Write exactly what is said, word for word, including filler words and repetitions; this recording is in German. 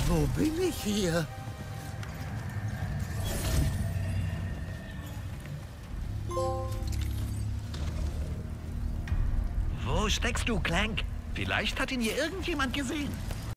Wo bin ich hier? Wo steckst du, Clank? Vielleicht hat ihn hier irgendjemand gesehen.